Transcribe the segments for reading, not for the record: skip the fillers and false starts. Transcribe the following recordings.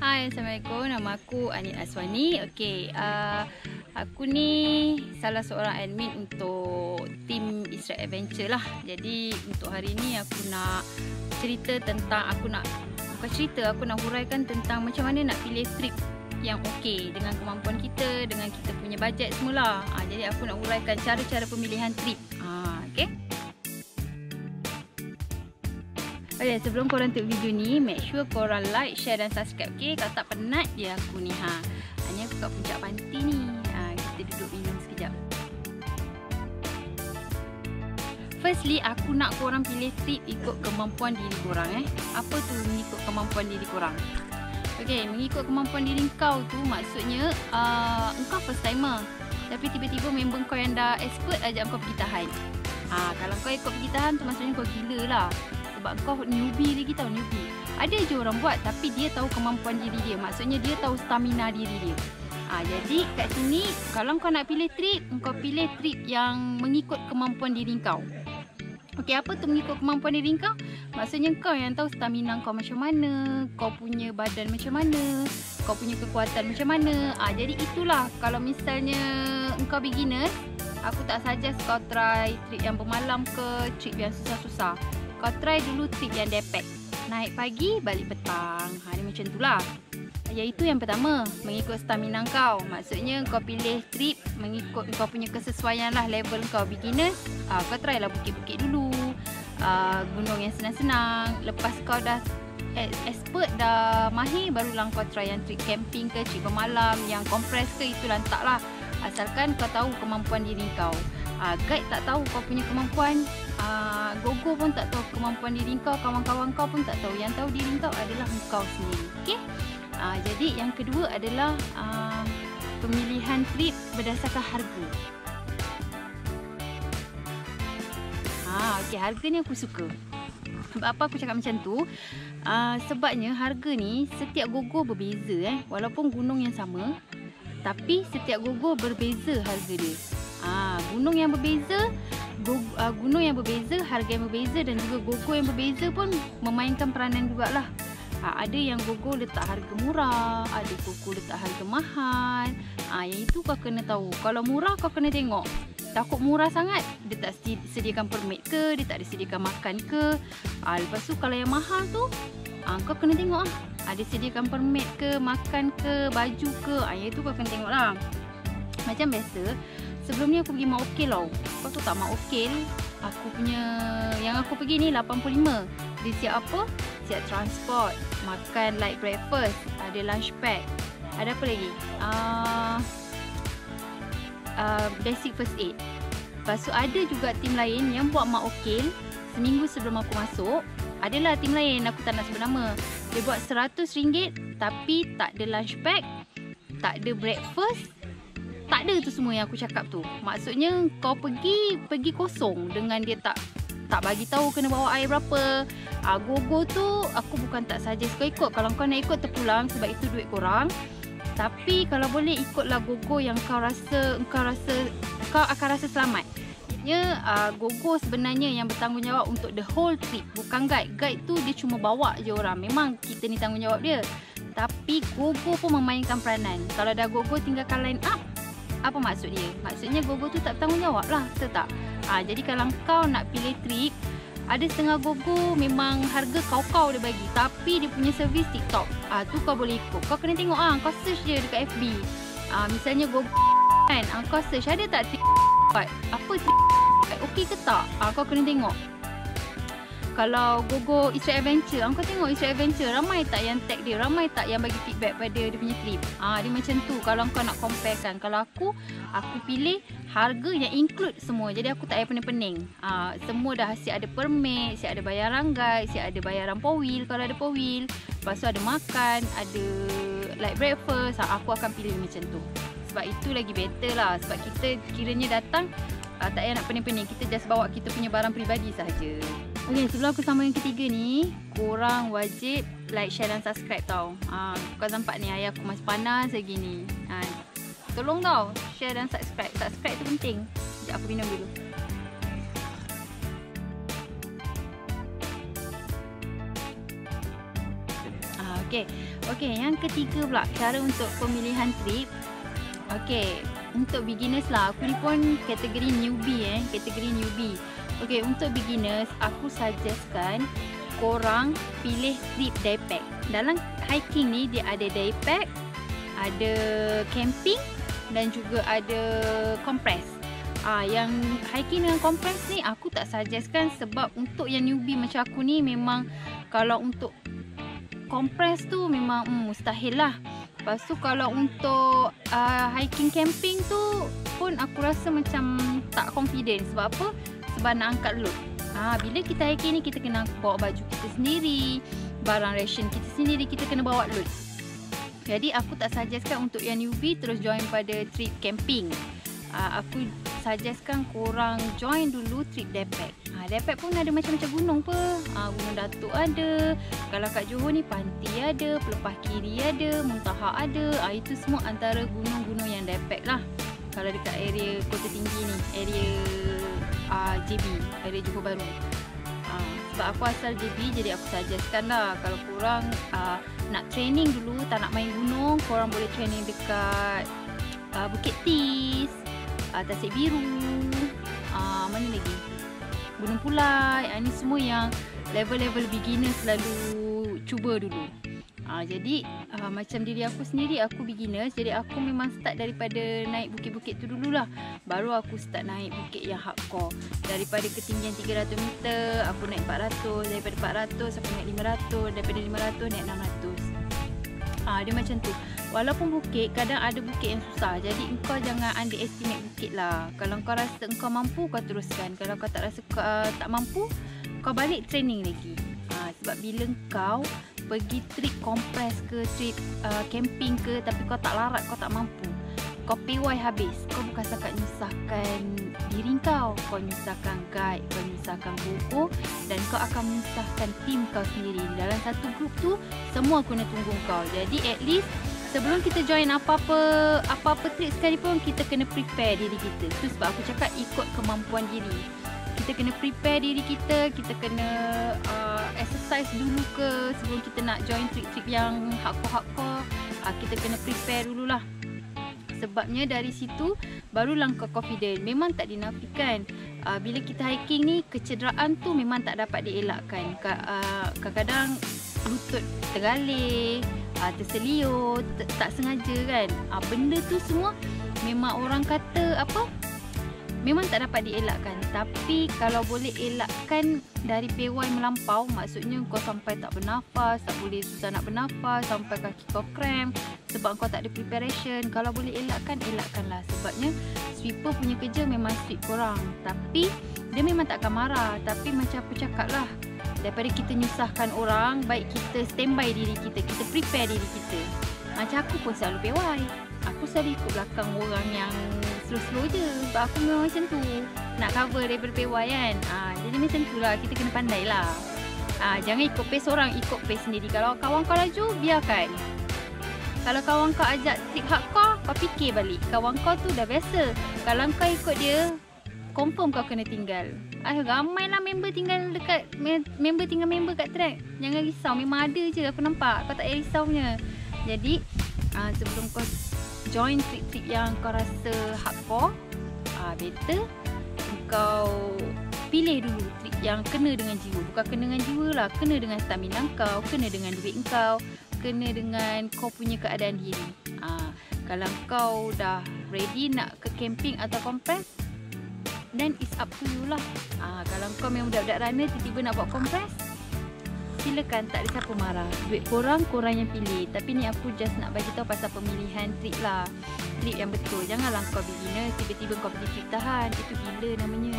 Hai, Assalamualaikum. Nama aku Anit Aswani. Okey, aku ni salah seorang admin untuk tim Israel Adventure lah. Jadi untuk hari ni aku nak cerita tentang, aku nak huraikan tentang macam mana nak pilih trip yang okey dengan kemampuan kita, dengan kita punya bajet semula. Jadi aku nak huraikan cara-cara pemilihan trip. Okey. Okay, sebelum korang tengok video ni, make sure korang like, share dan subscribe. Okay, kalau tak penat je aku ni. Ni aku kat puncak pantai ni. Kita duduk minum sekejap. Firstly, aku nak korang pilih trip ikut kemampuan diri korang. Apa tu mengikut kemampuan diri korang? Okay, mengikut kemampuan diri kau tu maksudnya engkau first timer. Tapi tiba-tiba member kau yang dah expert ajak kau pergi tahan. Kalau kau ikut pergi tahan tu maksudnya kau gila lah. Sebab kau newbie lagi tau, newbie. Ada je orang buat tapi dia tahu kemampuan diri dia. Maksudnya dia tahu stamina diri dia. Jadi kat sini kalau kau nak pilih trip, kau pilih trip yang mengikut kemampuan diri kau. Okey, apa tu mengikut kemampuan diri kau? Maksudnya kau yang tahu stamina kau macam mana, kau punya badan macam mana, kau punya kekuatan macam mana. Jadi itulah kalau misalnya engkau beginner, aku tak suggest kau try trip yang bermalam ke, trip yang susah-susah. Kau try dulu trip yang depek. Naik pagi, balik petang. Dia macam tu lah. Iaitu yang pertama, mengikut stamina kau. Maksudnya kau pilih trip mengikut kau punya kesesuaian lah, level kau. Beginners, kau try lah bukit-bukit dulu, gunung yang senang-senang. Lepas kau dah expert, dah mahir, barulah kau try yang trip camping ke, trip bermalam, yang compress ke, itu lantak lah. Asalkan kau tahu kemampuan diri kau. Guide tak tahu kau punya kemampuan, Gogo pun tak tahu kemampuan diri kau, kawan-kawan kau pun tak tahu. Yang tahu diri kau adalah kau sendiri. Okey. Jadi yang kedua adalah pemilihan trip berdasarkan harga. Okey, harga ni aku suka. Sebab apa aku cakap macam tu? Sebabnya harga ni setiap Gogo berbeza. Walaupun gunung yang sama, tapi setiap Gogo berbeza harga dia. Gunung yang berbeza, harga yang berbeza, dan juga Gogo yang berbeza pun memainkan peranan jugalah. Ada yang Gogo letak harga murah, ada Gogo letak harga mahal. Yang itu kau kena tahu. Kalau murah kau kena tengok. Takut murah sangat, dia tak sediakan permit ke, dia tak disediakan makan ke. Lepas tu kalau yang mahal tu, kau kena tengok ada sediakan permit ke, makan ke, baju ke. Yang itu kau kena tengok lah. Macam biasa, sebelum ni aku pergi Mak Okil tau. Kau tahu tak Mak Okil? Aku punya, yang aku pergi ni 85. Dia siap apa? Siap transport, makan light breakfast, ada lunch pack. Ada apa lagi? Basic first aid. Lepas tu ada juga tim lain yang buat Mak Okil. Seminggu sebelum aku masuk, adalah tim lain, aku tak nak sebut nama. Dia buat RM100 tapi tak ada lunch pack, tak ada breakfast, tak ada tu semua yang aku cakap tu. Maksudnya kau pergi kosong dengan dia tak bagi tahu kena bawa air berapa. Gogo tu aku bukan tak suggest kau ikut. Kalau kau nak ikut terpulang sebab itu duit korang. Tapi kalau boleh ikutlah Gogo yang kau akan rasa selamat. Gogo sebenarnya yang bertanggungjawab untuk the whole trip, bukan guide. Guide tu dia cuma bawa je orang. Memang kita ni tanggungjawab dia. Tapi Gogo pun memainkan peranan. Kalau dah Gogo tinggalkan line up, apa maksud dia? Maksudnya Gogo tu tak bertanggungjawab lah, betul tak? Jadi kalau kau nak pilih trip, ada setengah Gogo memang harga kau dia bagi, tapi dia punya servis TikTok. Tu kau boleh ikut. Kau kena tengok kau search je dekat FB. Misalnya Gogo kan, kau search ada tak trip apa trip okey ke tak? Kau kena tengok. Kalau Gogo Israel Adventure, kau tengok Israel Adventure, ramai tak yang tag dia, ramai tak yang bagi feedback pada dia punya trip. Dia macam tu kalau kau nak comparekan. Kalau aku pilih harga yang include semua. Jadi aku tak payah pening-pening. Semua dah siap ada permit, siap ada bayaran guide, siap ada bayaran four wheel kalau ada four wheel. Lepas tu ada makan, ada light breakfast. Aku akan pilih macam tu. Sebab itu lagi better lah. Sebab kita kiranya datang, tak payah nak pening-pening. Kita just bawa kita punya barang peribadi sahaja. Okay, sebelum aku sambung yang ketiga ni, korang wajib like, share dan subscribe tau. Kau nampak ni ayah aku masih panas lagi ni. Tolong tau, share dan subscribe. Subscribe tu penting. Sekejap aku minum dulu. Okay. Okey, yang ketiga pula cara untuk pemilihan trip. Okey, untuk beginners lah. Aku ni pun kategori newbie kategori newbie. Okey, untuk beginners aku suggestkan korang pilih trip day pack. Dalam hiking ni dia ada day pack, ada camping dan juga ada compress. Yang hiking dengan compress ni aku tak suggestkan sebab untuk yang newbie macam aku ni memang kalau untuk compress tu memang mustahil lah. Lepas tu kalau untuk hiking camping tu pun aku rasa macam tak confident. Sebab apa? Sebab nak angkat load. Bila kita hiking ni kita kena bawa baju kita sendiri, barang ration kita sendiri, kita kena bawa load. Jadi aku tak suggestkan untuk yang newbie terus join pada trip camping. Aku suggestkan korang join dulu trip Depak. Depak pun ada macam-macam gunung pe. Gunung Datuk ada. Kalau kat Johor ni Panti ada, Pelepah Kiri ada, Muntaha ada. Itu semua antara gunung-gunung yang Depak lah. Kalau dekat area Kota Tinggi ni, area JB, area Johor Bahru. Sebab aku asal JB, jadi aku suggestkan lah kalau korang nak training dulu, tak nak main gunung, korang boleh training dekat Bukit Tis, Tasik Biru, mana lagi? Gunung Pulai. Ni semua yang level-level beginner selalu cuba dulu. Jadi macam diri aku sendiri, aku beginners, jadi aku memang start daripada naik bukit-bukit tu dululah. Baru aku start naik bukit yang hardcore. Daripada ketinggian 300 meter, aku naik 400. Daripada 400, aku naik 500. Daripada 500, naik 600. Dia macam tu. Walaupun bukit, kadang ada bukit yang susah. Jadi engkau jangan underestimate bukit lah. Kalau kau rasa engkau mampu, kau teruskan. Kalau kau tak rasa tak mampu, kau balik training lagi. Sebab bila kau pergi trip compress ke, trip camping ke, tapi kau tak larat, kau tak mampu, kau PY habis. Kau bukan setakat nyusahkan diri kau, kau nyusahkan guide, kau nyusahkan guru, dan kau akan menyusahkan tim kau sendiri. Dalam satu grup tu, semua kena tunggu kau. Jadi at least sebelum kita join apa-apa trip sekalipun, kita kena prepare diri kita. Itu sebab aku cakap ikut kemampuan diri. Kita kena prepare diri kita, kita kena exercise dulu ke sebelum kita nak join trip-trip yang hardcore-hardcore. Kita kena prepare dululah. Sebabnya dari situ barulah kau confident. Memang tak dinafikan, bila kita hiking ni, kecederaan tu memang tak dapat dielakkan. Kadang-kadang lutut tergalih, terseliur, tak sengaja kan. Benda tu semua memang orang kata apa, memang tak dapat dielakkan. Tapi kalau boleh elakkan dari PY melampau, maksudnya kau sampai tak bernafas, tak boleh susah nak bernafas, sampai kaki kau cramp sebab kau tak ada preparation. Kalau boleh elakkan, elakkanlah. Sebabnya sweeper punya kerja memang sweep korang, tapi dia memang tak akan marah. Tapi macam aku cakap lah, daripada kita nyusahkan orang, baik kita standby diri kita, kita prepare diri kita. Macam aku pun selalu PY, aku selalu ikut belakang orang yang slow-slow je. Sebab aku memang macam tu, nak cover daripada PY kan. Jadi macam tu lah, kita kena pandai lah. Jangan ikut pace orang, ikut pace sendiri. Kalau kawan kau laju, biarkan. Kalau kawan kau ajak trip hardcore, kau fikir balik, kawan kau tu dah biasa. Kalau kau ikut dia, confirm kau kena tinggal. Ramai lah member tinggal dekat member kat track. Jangan risau, memang ada je, aku nampak. Kau tak payah risau punya. Jadi sebelum kau join trip-trip yang kau rasa hardcore, better kau pilih dulu trip yang kena dengan jiwa. Bukan kena dengan jiwa lah, kena dengan stamina kau, kena dengan duit kau, kena dengan kau punya keadaan diri. Kalau kau dah ready nak ke camping atau compress, then it's up to you lah. Kalau kau memang budak-budak runner, tiba-tiba nak buat compress, silakan, tak ada siapa marah. Duit korang yang pilih. Tapi ni aku just nak bagi tahu pasal pemilihan trip lah. Trip yang betul. Janganlah kau beginner, tiba-tiba kau pergi trip tahan. Itu gila namanya.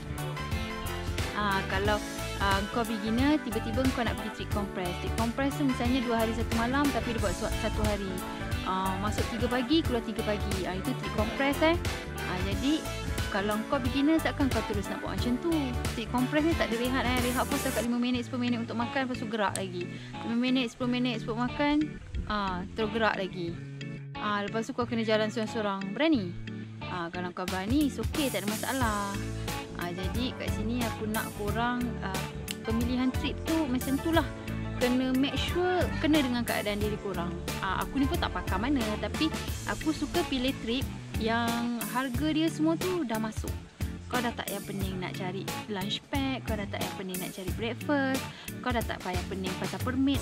Kalau kau beginner, tiba-tiba kau nak pergi trip compress. Trip compress tu misalnya 2 hari 1 malam, tapi dia buat 1 hari. Masuk 3 pagi, keluar 3 pagi. Itu trip compress jadi kalau kau beginner, takkan kau terus nak buat macam tu. Trip compress ni tak ada rehat. Rehat pun setakat 5 minit, 10 minit untuk makan, lepas tu gerak lagi. 5 minit, 10 minit sebelum makan, terus gerak lagi. Lepas tu kau kena jalan seorang-seorang. Berani? Kalau kau berani, it's okay, tak ada masalah. Jadi kat sini aku nak korang pemilihan trip tu macam tu lah. kena make sure kena dengan keadaan diri korang. Aku ni pun tak pakar mana, tapi aku suka pilih trip yang harga dia semua tu dah masuk. Kau dah tak payah pening nak cari lunch pack, kau dah tak payah pening nak cari breakfast, kau dah tak payah pening pasal permit.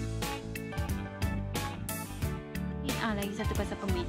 Lagi satu pasal permit.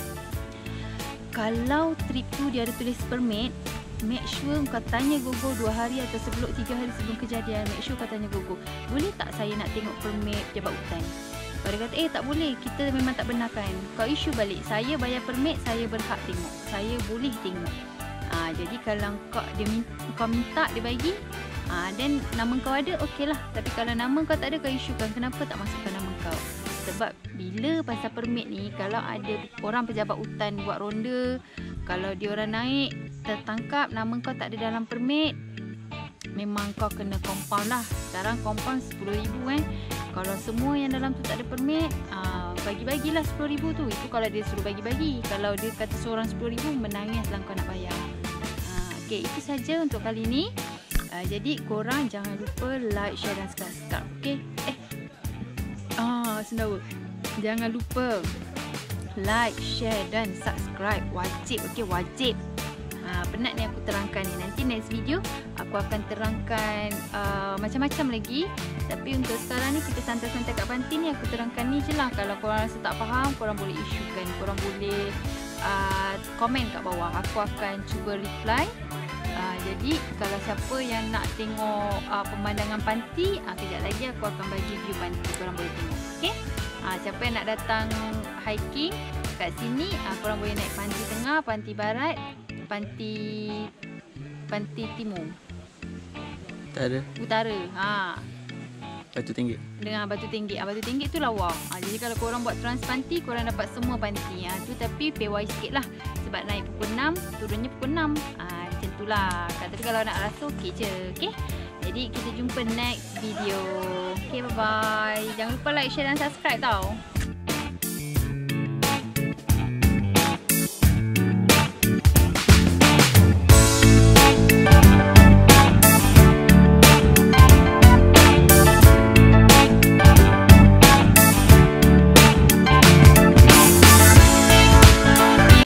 Kalau trip tu dia ada tulis permit, make sure kau tanya Gogo 2 hari atau 3 hari sebelum kejadian. Make sure kau tanya Gogo, boleh tak saya nak tengok permit pejabat hutan? Kalau dia kata tak boleh, kita memang tak benarkan, kau issue balik, saya bayar permit, saya berhak tengok, saya boleh tengok. Jadi kalau kau minta dia bagi, then nama kau ada, okey lah. Tapi kalau nama kau tak ada, kau issuekan. Kenapa tak masukkan nama kau? Sebab bila pasal permit ni, kalau ada orang pejabat hutan buat ronda, kalau dia orang naik tertangkap nama kau tak ada dalam permit, memang kau kena compound lah. Sekarang compound RM10,000 Kalau semua yang dalam tu tak ada permit, bagi-bagilah RM10,000 tu. Itu kalau dia suruh bagi-bagi. Kalau dia kata seorang RM10,000, menangislah kau nak bayar. Okay, itu saja untuk kali ni. Jadi korang jangan lupa like, share dan subscribe. Okay? Sendawa. Jangan lupa like, share dan subscribe. Wajib, okay? Wajib. Penat ni aku terangkan ni. Nanti next video aku akan terangkan macam-macam lagi. Tapi untuk sekarang ni kita santai-santai kat panti ni, aku terangkan ni je lah. Kalau korang rasa tak faham, korang boleh isukan. Korang boleh komen kat bawah. Aku akan cuba reply. Jadi kalau siapa yang nak tengok pemandangan panti, kejap lagi aku akan bagi view panti, korang boleh tengok. Okay? Siapa yang nak datang hiking kat sini, korang boleh naik panti tengah, panti barat, panti timur, utara. Batu Tinggi. Dengan Batu Tinggi. Batu Tinggi tu lawa. Jadi kalau korang buat trans panti, korang dapat semua panti. Tu tapi pay sikit lah. Sebab naik pukul 6, turunnya pukul 6. Macam tu lah. Tapi kalau nak rasa okey je. Okay? Jadi kita jumpa next video. Okay, bye-bye. Jangan lupa like, share dan subscribe tau.